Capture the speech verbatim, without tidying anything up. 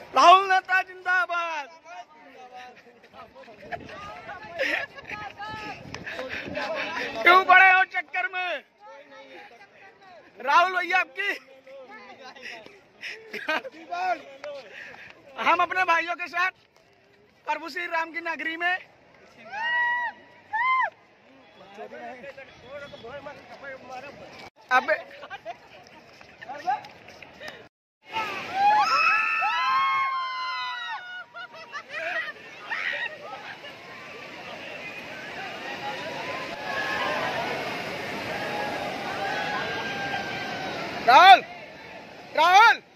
राहुल नेता जिंदाबाद। क्यों पड़े हो चक्कर में राहुल भैया आपकी? हम अपने भाइयों के साथ प्रभु श्री राम की नगरी में अब राहुल राहुल